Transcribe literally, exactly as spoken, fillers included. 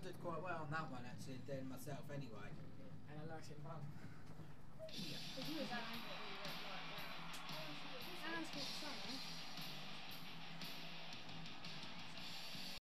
did quite well on that one actually, then myself anyway. And I liked it well. If you was angry, you went like that. And I was called Simon.